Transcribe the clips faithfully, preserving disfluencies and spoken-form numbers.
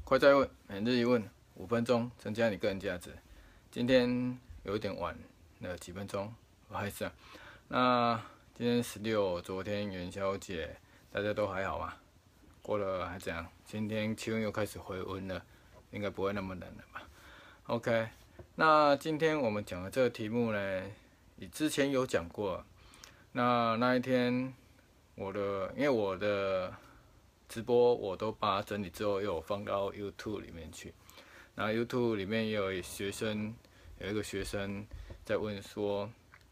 快再问，每日一问，五分钟增加你个人价值。今天有一点晚了几分钟，不好意思啊。那今天十六，昨天元宵节，大家都还好吗？过了还怎样？今天气温又开始回温了，应该不会那么冷了吧 ？OK， 那今天我们讲的这个题目呢，你之前有讲过。那那一天我的，因为我的直播我都把它整理之后，又有放到 YouTube 里面去。那 YouTube 里面也有学生，有一个学生在问说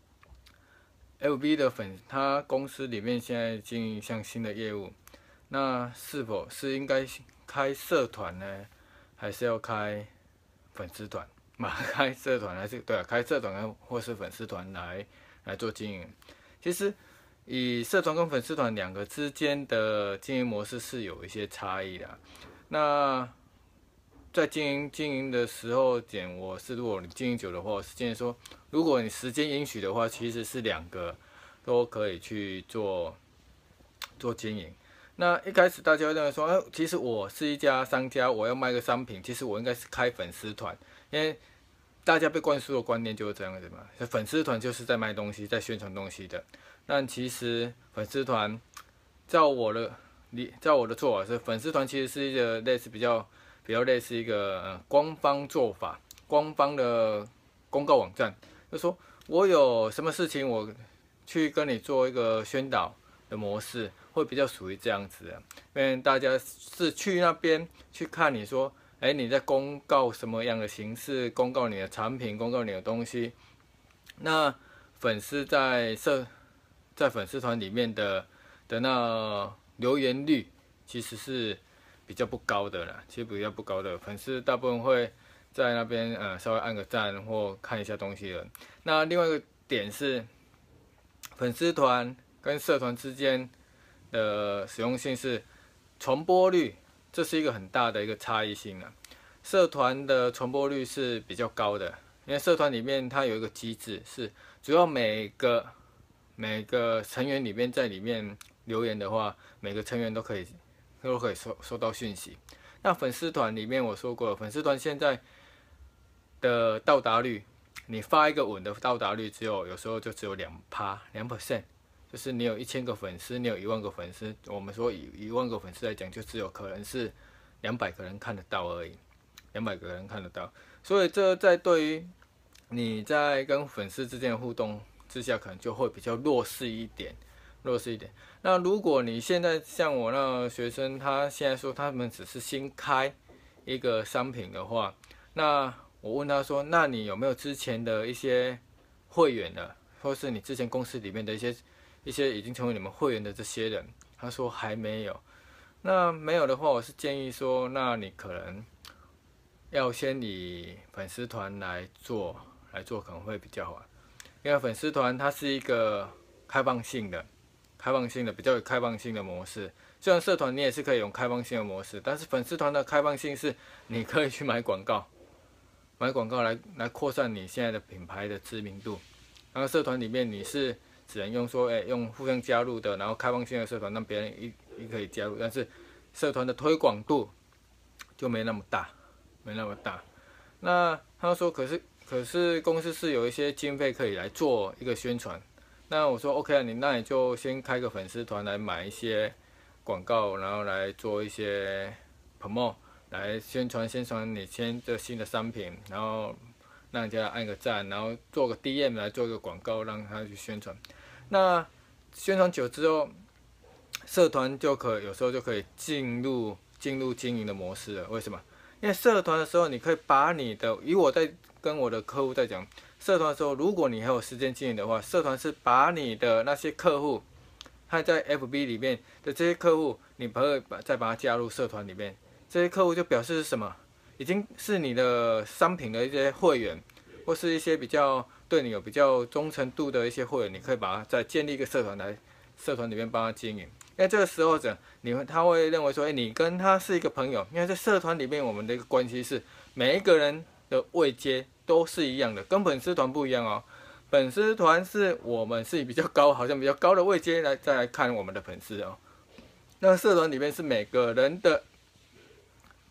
，F B 的粉，他公司里面现在经营一项新的业务，那是否是应该开社团呢，还是要开粉丝团？嘛，开社团还是对啊，开社团或是粉丝团来来做经营。其实以社团跟粉丝团两个之间的经营模式是有一些差异的。那在经营经营的时候点，我是如果你经营久的话，我是建议说，如果你时间允许的话，其实是两个都可以去做做经营。那一开始大家会认为说，哎，其实我是一家商家，我要卖个商品，其实我应该是开粉丝团，因为大家被灌输的观念就是这样子嘛，粉丝团就是在卖东西，在宣传东西的。但其实粉丝团，照我的理，照我的做法是，粉丝团其实是一个类似比较比较类似一个呃官方做法，官方的公告网站，就说我有什么事情，我去跟你做一个宣导的模式，会比较属于这样子的，因为大家是去那边去看你说。哎，你在公告什么样的形式？公告你的产品，公告你的东西。那粉丝在社在粉丝团里面的的那留言率其实是比较不高的啦，其实比较不高的。粉丝大部分会在那边呃稍微按个赞或看一下东西的。那另外一个点是，粉丝团跟社团之间的实用性是传播率。这是一个很大的一个差异性啊。社团的传播率是比较高的，因为社团里面它有一个机制，是主要每个每个成员里面在里面留言的话，每个成员都可以都可以收收到讯息。那粉丝团里面我说过了，粉丝团现在的到达率，你发一个文的到达率只有有时候就只有两趴两 percent。就是你有一千个粉丝，你有一万个粉丝，我们说以一万个粉丝来讲，就只有可能是两百个人看得到而已，两百个人看得到。所以这在对于你在跟粉丝之间的互动之下，可能就会比较弱势一点，弱势一点。那如果你现在像我那个学生，他现在说他们只是新开一个商品的话，那我问他说，那你有没有之前的一些会员的，或是你之前公司里面的一些一些已经成为你们会员的这些人，他说还没有。那没有的话，我是建议说，那你可能要先以粉丝团来做，来做可能会比较好。因为粉丝团它是一个开放性的、开放性的比较有开放性的模式。虽然社团你也是可以用开放性的模式，但是粉丝团的开放性是你可以去买广告，买广告来来扩散你现在的品牌的知名度。然后社团里面你是只能用说，哎、欸，用互相加入的，然后开放性的社团让别人一一可以加入，但是社团的推广度就没那么大，没那么大。那他说，可是可是公司是有一些经费可以来做一个宣传。那我说 OK 啊，你那你就先开个粉丝团来买一些广告，然后来做一些 promote， 来宣传宣传你先这新的商品，然后让人家按个赞，然后做个 D M 来做一个广告，让他去宣传。那宣传久之后，社团就可有时候就可以进入进入经营的模式了。为什么？因为社团的时候，你可以把你的，以我在跟我的客户在讲，社团的时候，如果你还有时间经营的话，社团是把你的那些客户，他在 F B 里面的这些客户，你可以把再把它加入社团里面。这些客户就表示是什么？已经是你的商品的一些会员，或是一些比较对你有比较忠诚度的一些会员，你可以把它再建立一个社团来，社团里面帮他经营。因为这个时候者，你会他会认为说，哎，你跟他是一个朋友。因为在社团里面，我们的一个关系是每一个人的位阶都是一样的，跟粉丝团不一样哦。粉丝团是我们是以比较高，好像比较高的位阶来再来看我们的粉丝哦。那社团里面是每个人的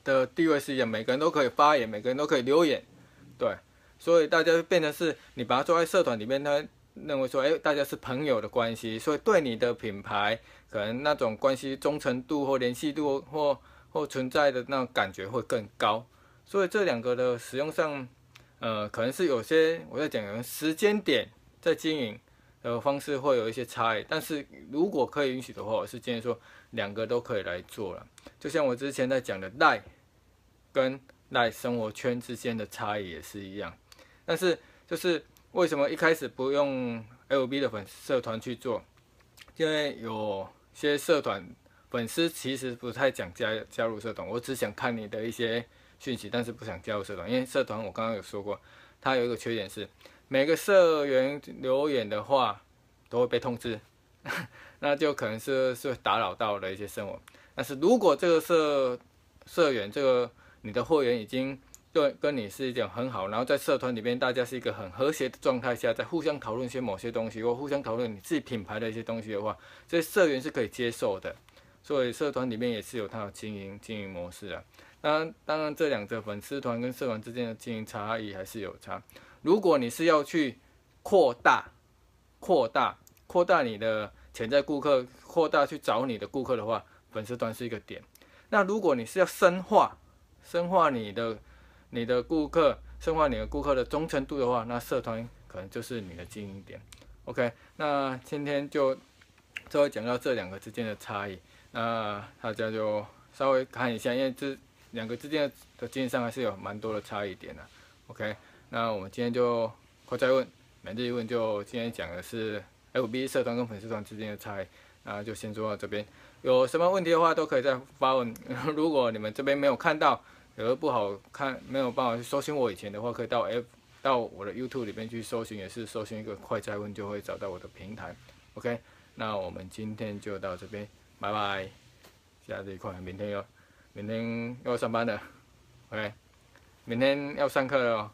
的地位是一样，每个人都可以发言，每个人都可以留言，对，所以大家就变成是你把它做在社团里面，他认为说，哎，大家是朋友的关系，所以对你的品牌可能那种关系忠诚度或联系度或或存在的那种感觉会更高，所以这两个的使用上，呃，可能是有些我在讲时间点在经营的方式会有一些差异，但是如果可以允许的话，我是建议说两个都可以来做了。就像我之前在讲的 LINE 跟 LINE 生活圈之间的差异也是一样，但是就是为什么一开始不用 L B 的粉丝社团去做？因为有些社团粉丝其实不太想加加入社团，我只想看你的一些讯息，但是不想加入社团，因为社团我刚刚有说过，它有一个缺点是每个社员留言的话都会被通知，那就可能是是打扰到了一些生活。但是如果这个社社员这个你的会员已经对跟你是一种很好，然后在社团里面大家是一个很和谐的状态下，在互相讨论一些某些东西，或互相讨论你自己品牌的一些东西的话，这些社员是可以接受的。所以社团里面也是有它的经营经营模式啊。当然，当然这两个粉丝团跟社团之间的经营差异还是有差。如果你是要去扩大、扩大、扩大你的潜在顾客，扩大去找你的顾客的话，粉丝团是一个点。那如果你是要深化、深化你的你的顾客，深化你的顾客的忠诚度的话，那社团可能就是你的经营点。OK， 那今天就稍微讲到这两个之间的差异，那大家就稍微看一下，因为这两个之间的经营上还是有蛮多的差异点的。OK， 那我们今天就快再问每日一问，就今天讲的是 F B 社团跟粉丝团之间的差异，那就先说到这边。有什么问题的话都可以再发问，如果你们这边没有看到，有的不好看，没有办法去搜寻我以前的话，可以到 F 到我的 YouTube 里面去搜寻，也是搜寻一个快再问就会找到我的平台。OK， 那我们今天就到这边，拜拜。下这一块，明天要明天要上班了 ，OK， 明天要上课了哦，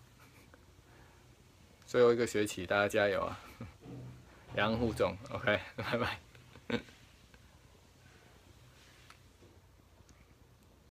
最后一个学期大家加油啊，杨护总 ，OK， 拜拜。